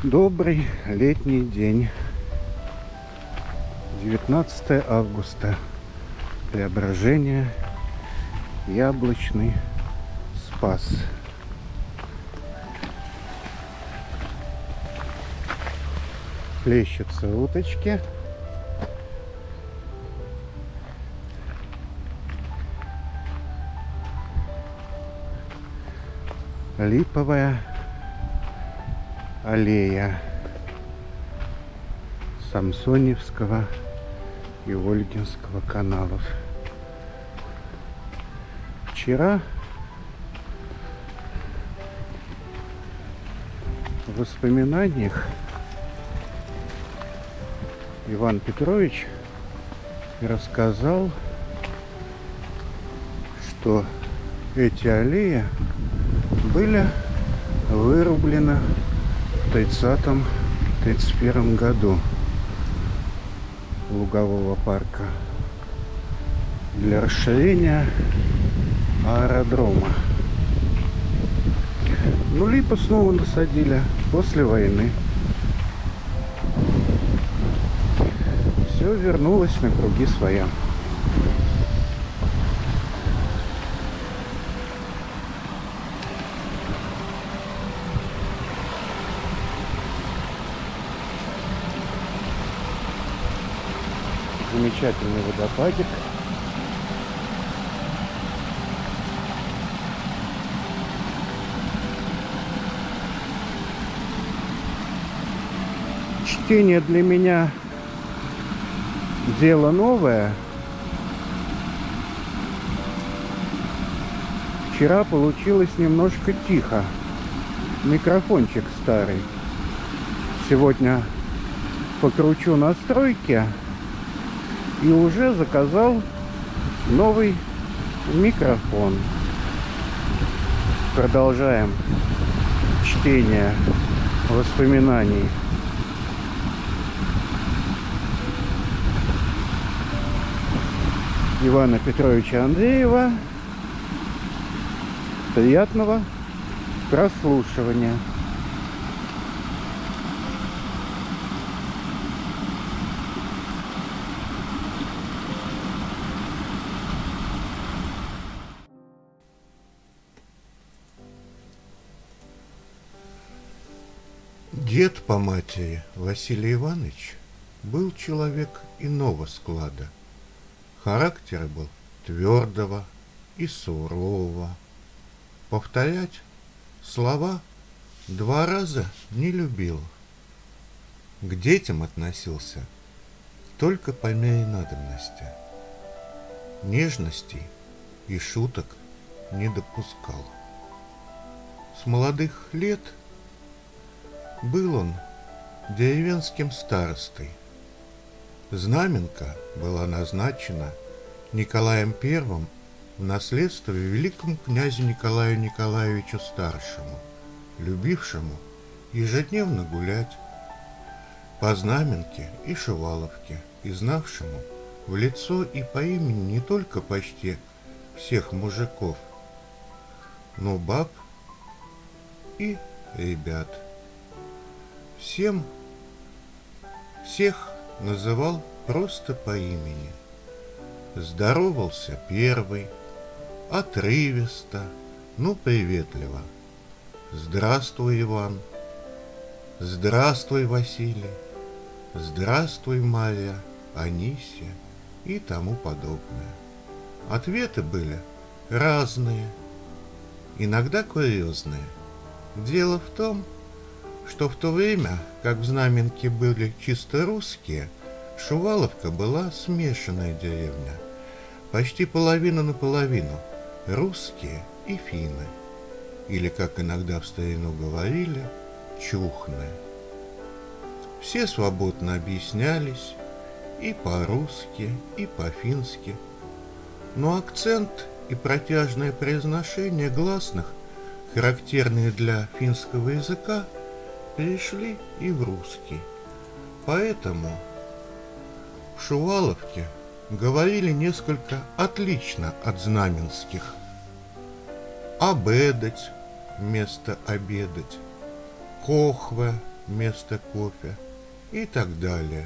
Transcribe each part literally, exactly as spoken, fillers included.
Добрый летний день. девятнадцатое августа. Преображение. Яблочный Спас. Плещутся уточки. Липовая аллея Самсоневского и Ольгинского каналов. Вчера в воспоминаниях Иван Петрович рассказал, что эти аллеи были вырублены в тридцатом — тридцать первом году Лугового парка для расширения аэродрома. Ну, липу снова насадили после войны. Все вернулось на круги своя. Замечательный водопадик. Чтение для меня дело новое. Вчера получилось немножко тихо. Микрофончик старый. Сегодня покручу настройки и уже заказал новый микрофон. Продолжаем чтение воспоминаний Ивана Петровича Андреева. Приятного прослушивания. Дед по матери Василий Иванович был человек иного склада. Характер был твердого и сурового. Повторять слова два раза не любил. К детям относился только по мере надобности. Нежностей и шуток не допускал. С молодых лет был он деревенским старостой. Знаменка была назначена Николаем Первым в наследство великому князю Николаю Николаевичу Старшему, любившему ежедневно гулять по Знаменке и Шуваловке и знавшему в лицо и по имени не только почти всех мужиков, но баб и ребят. Всем, всех называл просто по имени. Здоровался первый, отрывисто, но приветливо. Здравствуй, Иван. Здравствуй, Василий. Здравствуй, Марья, Анисия и тому подобное. Ответы были разные, иногда курьезные. Дело в том, что в то время, как в Знаменке были чисто русские, Шуваловка была смешанная деревня, почти половина на половину, русские и финны, или, как иногда в старину говорили, чухны. Все свободно объяснялись и по-русски, и по-фински, но акцент и протяжное произношение гласных, характерные для финского языка, перешли и в русский. Поэтому в Шуваловке говорили несколько отлично от знаменских. Обедать вместо обедать, кохве вместо кофе и так далее.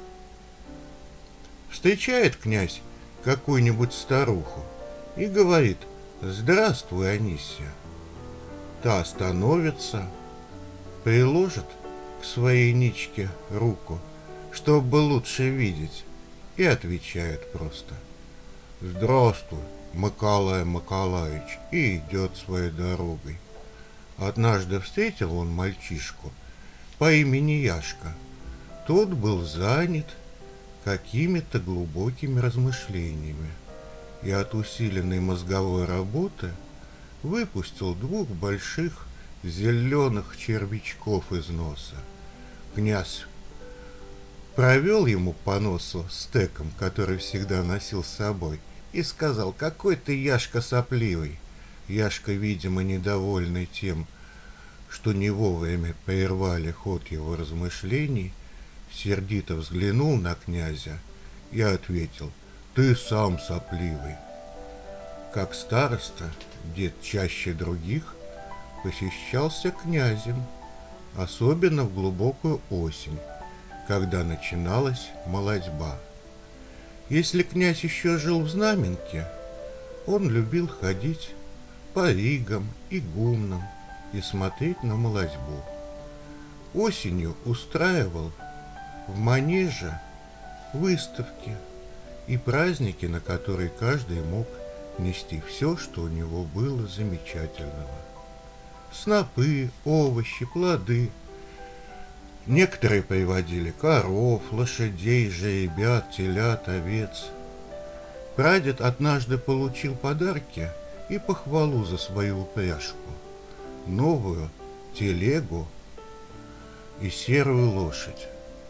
Встречает князь какую-нибудь старуху и говорит: «Здравствуй, Анисия». Та становится, приложит к своей ничке руку, чтобы лучше видеть, и отвечает просто: «Здравствуй, Миколай Миколаевич», и идет своей дорогой. Однажды встретил он мальчишку по имени Яшка. Тот был занят какими-то глубокими размышлениями и от усиленной мозговой работы выпустил двух больших зеленых червячков из носа. Князь провел ему по носу стеком, который всегда носил с собой, и сказал: «Какой ты, Яшка, сопливый». Яшка, видимо, недовольный тем, что не вовремя прервали ход его размышлений, сердито взглянул на князя и ответил: «Ты сам сопливый». Как староста, дед чаще других посещался князем, особенно в глубокую осень, когда начиналась молодьба. Если князь еще жил в Знаменке, он любил ходить по ригам и гумнам и смотреть на молодьбу. Осенью устраивал в манеже выставки и праздники, на которые каждый мог нести все, что у него было замечательного. Снопы, овощи, плоды. Некоторые приводили коров, лошадей, жеребят, телят, овец. Прадед однажды получил подарки и похвалу за свою упряжку: новую телегу и серую лошадь.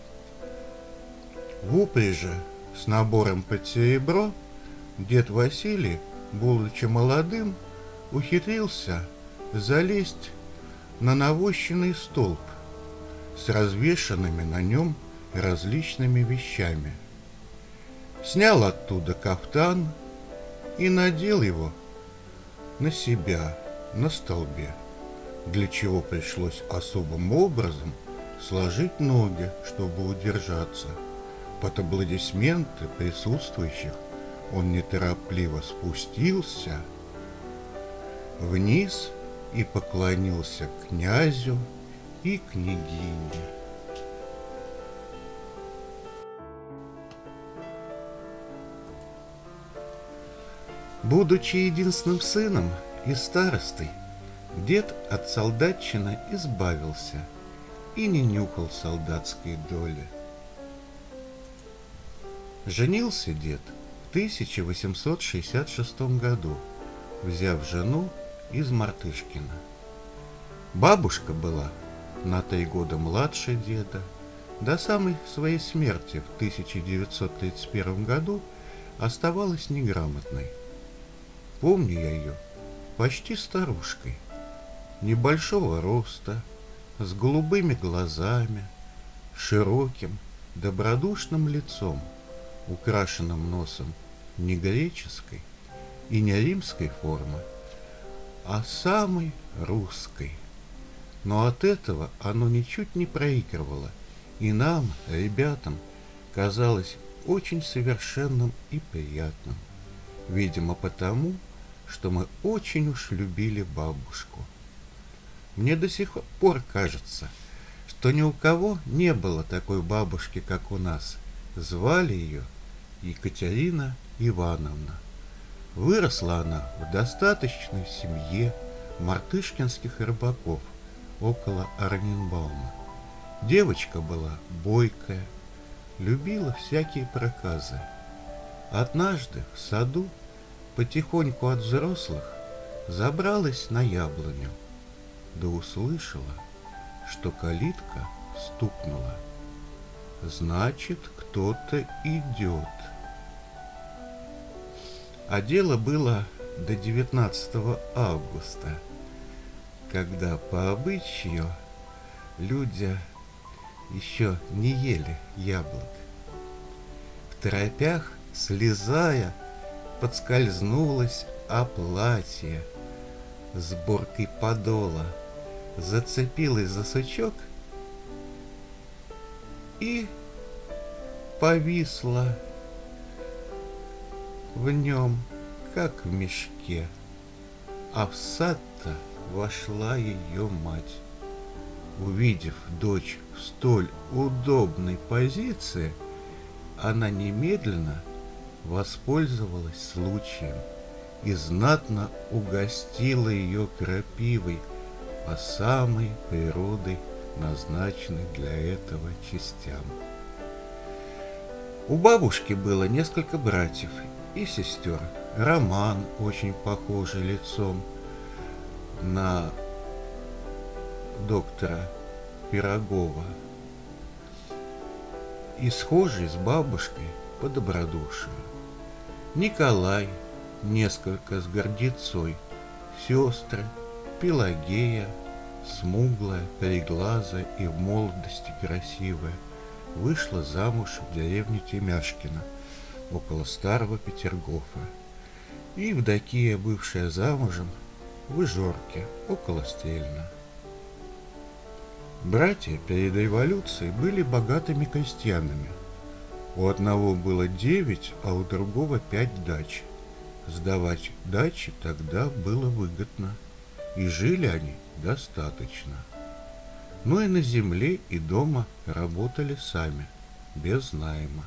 В упряжи с набором под серебро дед Василий, будучи молодым, ухитрился залезть на навощенный столб с развешанными на нем различными вещами. Снял оттуда кафтан и надел его на себя на столбе, для чего пришлось особым образом сложить ноги, чтобы удержаться. Под аплодисменты присутствующих он неторопливо спустился вниз и поклонился князю и княгине. Будучи единственным сыном и старостой, дед от солдатчины избавился и не нюхал солдатской доли. Женился дед в тысяча восемьсот шестьдесят шестом году, взяв жену из Мартышкина. Бабушка была на три года младше деда. До самой своей смерти в тысяча девятьсот тридцать первом году оставалась неграмотной. Помню я ее почти старушкой, небольшого роста, с голубыми глазами, широким, добродушным лицом, украшенным носом не греческой и не римской формы, а самой русской. Но от этого оно ничуть не проигрывало, и нам, ребятам, казалось очень совершенным и приятным. Видимо, потому, что мы очень уж любили бабушку. Мне до сих пор кажется, что ни у кого не было такой бабушки, как у нас. Звали ее Екатерина Ивановна. Выросла она в достаточной семье мартышкинских рыбаков около Орненбаума. Девочка была бойкая, любила всякие проказы. Однажды в саду потихоньку от взрослых забралась на яблоню, да услышала, что калитка стукнула. Значит, кто-то идет. А дело было до девятнадцатого августа, когда по обычаю люди еще не ели яблок. В торопях, слезая, подскользнулась о платье с боркой подола, зацепилась за сучок и повисла в нем, как в мешке. А в сад-то вошла ее мать. Увидев дочь в столь удобной позиции, она немедленно воспользовалась случаем и знатно угостила ее крапивой по самой природы назначенных для этого частям. У бабушки было несколько братьев и сестер. Роман, очень похожий лицом на доктора Пирогова, и схожий с бабушкой по добродушию. Николай, несколько с гордецой, сестры, Пелагея, смуглая, кореглазая и в молодости красивая, вышла замуж в деревне Темяшкино, около старого Петергофа, и Евдокия, бывшая замужем, в Ижорке, около Стрельна. Братья перед революцией были богатыми крестьянами. У одного было девять, а у другого пять дач. Сдавать дачи тогда было выгодно, и жили они достаточно. Но и на земле, и дома работали сами, без найма.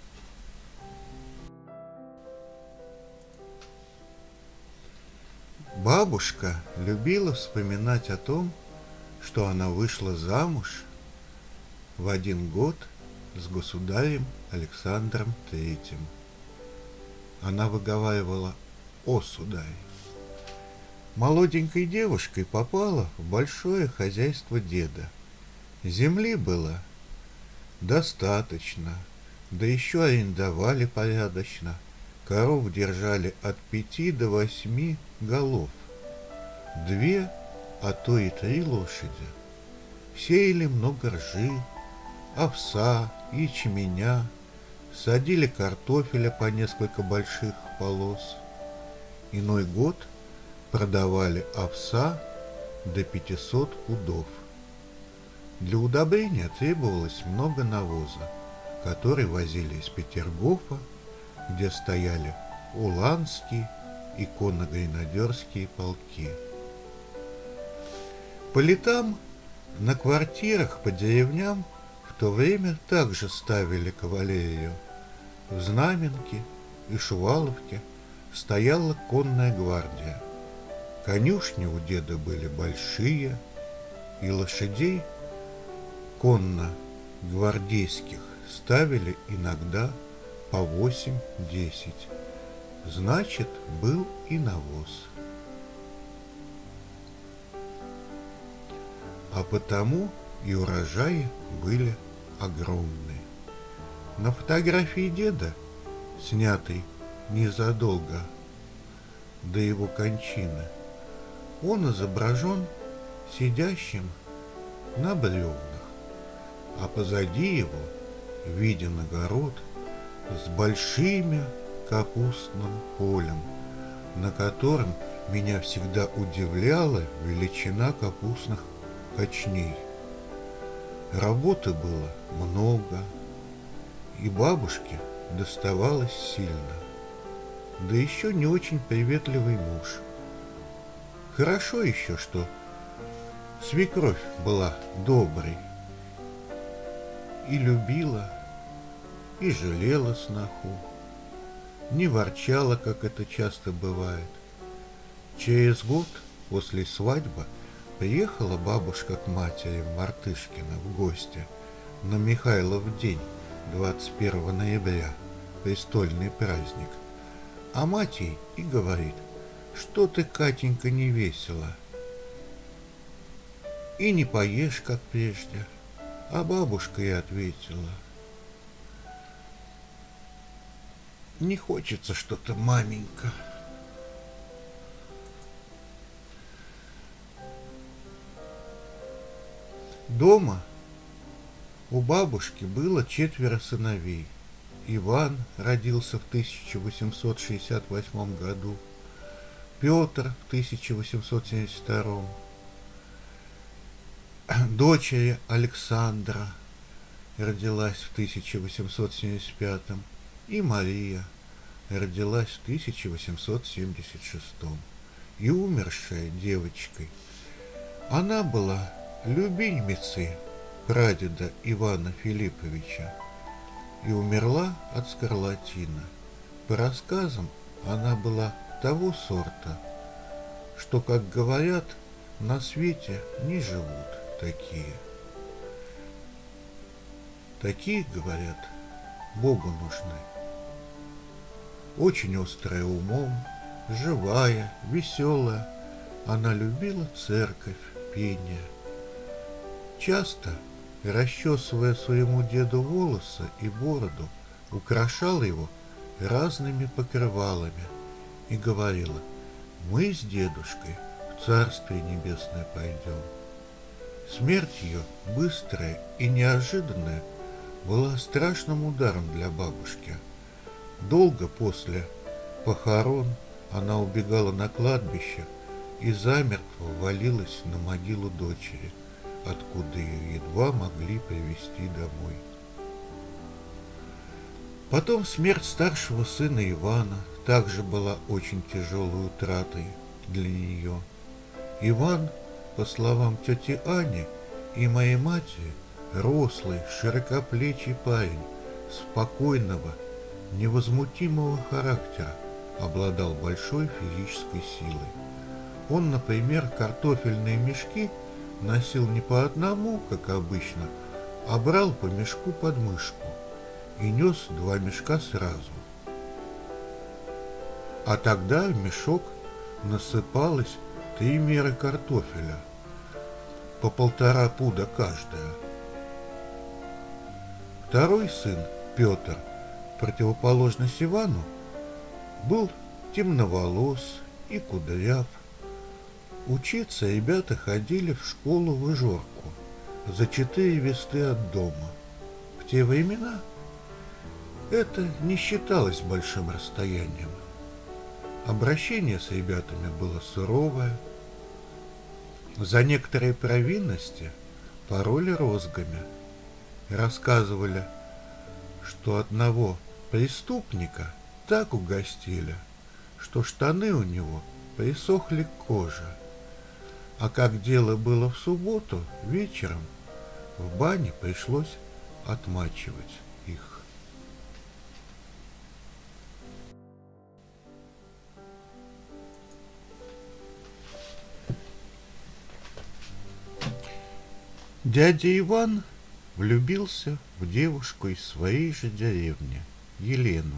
Бабушка любила вспоминать о том, что она вышла замуж в один год с государем Александром Третьим. Она выговаривала: «О, сударь!» Молоденькой девушкой попала в большое хозяйство деда. Земли было достаточно, да еще арендовали порядочно. Коров держали от пяти до восьми голов. Две, а то и три лошади. Сеяли много ржи, овса, ячменя, садили картофеля по несколько больших полос. Иной год продавали овса до пятисот пудов. Для удобрения требовалось много навоза, который возили из Петергофа, где стояли уланские и конно-гренадерские полки. По летам на квартирах по деревням в то время также ставили кавалерию. В Знаменке и Шуваловке стояла конная гвардия. Конюшни у деда были большие, и лошадей конно-гвардейских ставили иногда по восемь-десять. Значит, был и навоз. А потому и урожаи были огромные. На фотографии деда, снятой незадолго до его кончины, он изображен сидящим на бревнах, а позади его виден огород с большими капустным полем, на котором меня всегда удивляла величина капустных кочней. Работы было много, и бабушке доставалось сильно, да еще не очень приветливый муж. Хорошо еще, что свекровь была доброй и любила, и жалела сноху, не ворчала, как это часто бывает. Через год после свадьбы приехала бабушка к матери в Мартышкино в гости на Михайлов день, двадцать первого ноября, престольный праздник. А мать ей и говорит: «Что ты, Катенька, не весела? И не поешь, как прежде». А бабушка и ответила: «Не хочется что-то, маменька». Дома у бабушки было четверо сыновей. Иван родился в тысяча восемьсот шестьдесят восьмом году, Петр в тысяча восемьсот семьдесят втором, дочери Александра, родилась в тысяча восемьсот семьдесят пятом, и Мария родилась в тысяча восемьсот семьдесят шестом, и умершая девочкой. Она была любимицей прадеда Ивана Филипповича и умерла от скарлатина. По рассказам, она была того сорта, что, как говорят, на свете не живут такие. Такие, говорят, Богу нужны. Очень острая умом, живая, веселая, она любила церковь, пение. Часто, расчесывая своему деду волосы и бороду, украшала его разными покрывалами и говорила: «Мы с дедушкой в Царствие Небесное пойдем». Смерть ее, быстрая и неожиданная, была страшным ударом для бабушки. Долго после похорон она убегала на кладбище и замертво валилась на могилу дочери, откуда ее едва могли привезти домой. Потом смерть старшего сына Ивана также была очень тяжелой утратой для нее. Иван, по словам тети Ани и моей матери, рослый, широкоплечий парень, спокойного, невозмутимого характера, обладал большой физической силой. Он, например, картофельные мешки носил не по одному, как обычно, а брал по мешку под мышку и нес два мешка сразу. А тогда в мешок насыпалось три меры картофеля, по полтора пуда каждая. Второй сын, Петр, противоположность Ивану, был темноволос и кудряв. Учиться ребята ходили в школу в Ижорку, за четыре версты от дома. В те времена это не считалось большим расстоянием. Обращение с ребятами было суровое. За некоторые провинности пороли розгами. Рассказывали, что одного преступника так угостили, что штаны у него присохли к коже. А как дело было в субботу вечером, в бане пришлось отмачивать их. Дядя Иван влюбился в девушку из своей же деревни, Елену.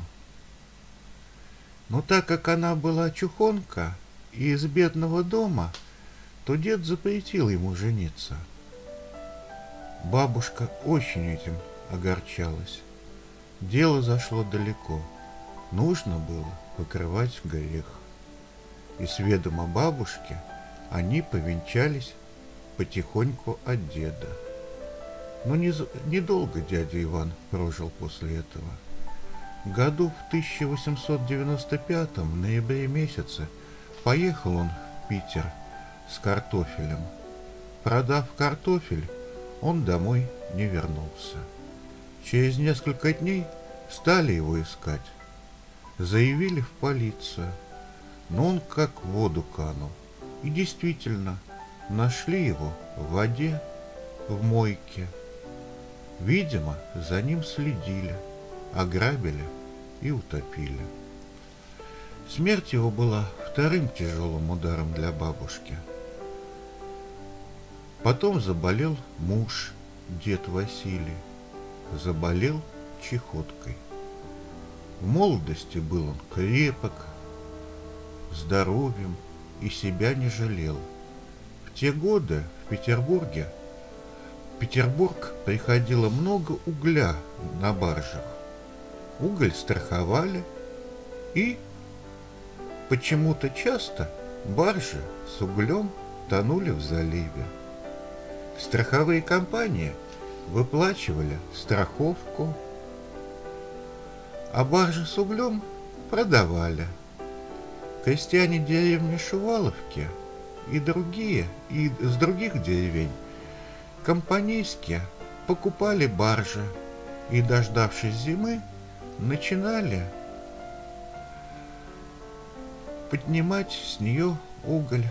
Но так как она была чухонка и из бедного дома, то дед запретил ему жениться. Бабушка очень этим огорчалась. Дело зашло далеко. Нужно было покрывать грех. И с ведома бабушки они повенчались потихоньку от деда. Но недолго дядя Иван прожил после этого. Году в тысяча восемьсот девяносто пятом, в ноябре месяце, поехал он в Питер с картофелем. Продав картофель, он домой не вернулся. Через несколько дней стали его искать. Заявили в полицию, но он как в воду канул. И действительно, нашли его в воде, в мойке. Видимо, за ним следили, ограбили и утопили. Смерть его была вторым тяжелым ударом для бабушки. Потом заболел муж, дед Василий. Заболел чехоткой. В молодости был он крепок, здоровьем и себя не жалел. В те годы в Петербурге в Петербург приходило много угля на баржах. Уголь страховали, и почему-то часто баржи с углем тонули в заливе. Страховые компании выплачивали страховку, а баржи с углем продавали. Крестьяне деревни Шуваловки и другие, и с других деревень компанейски покупали баржи и, дождавшись зимы, начинали поднимать с нее уголь.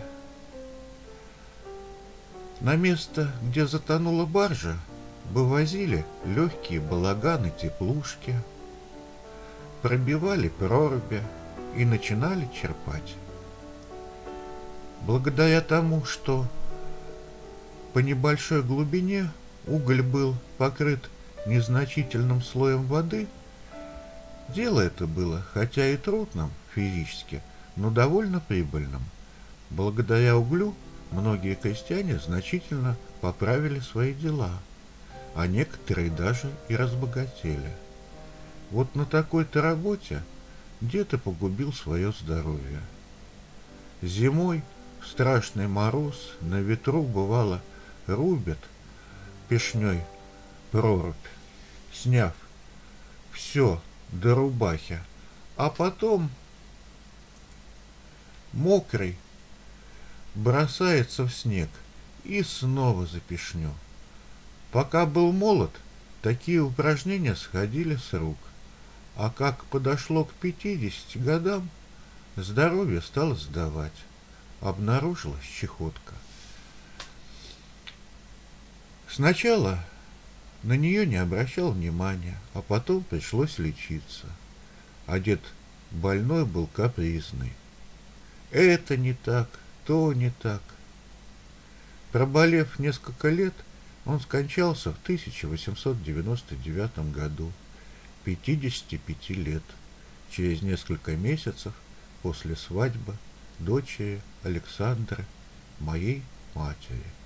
На место, где затонула баржа, вывозили легкие балаганы-теплушки, пробивали проруби и начинали черпать. Благодаря тому, что по небольшой глубине уголь был покрыт незначительным слоем воды, дело это было, хотя и трудным физически, но довольно прибыльным. Благодаря углю многие крестьяне значительно поправили свои дела, а некоторые даже и разбогатели. Вот на такой-то работе дед и погубил свое здоровье. Зимой в страшный мороз на ветру, бывало, рубят пешней прорубь, сняв все до рубахи, а потом мокрый бросается в снег и снова за пешню. Пока был молод, такие упражнения сходили с рук, а как подошло к пятидесяти годам, здоровье стало сдавать, обнаружилась чехотка. Сначала на нее не обращал внимания, а потом пришлось лечиться. А дед больной был капризный. Это не так, то не так. Проболев несколько лет, он скончался в тысяча восемьсот девяносто девятом году, пятидесяти пяти лет, через несколько месяцев после свадьбы дочери Александры, моей матери.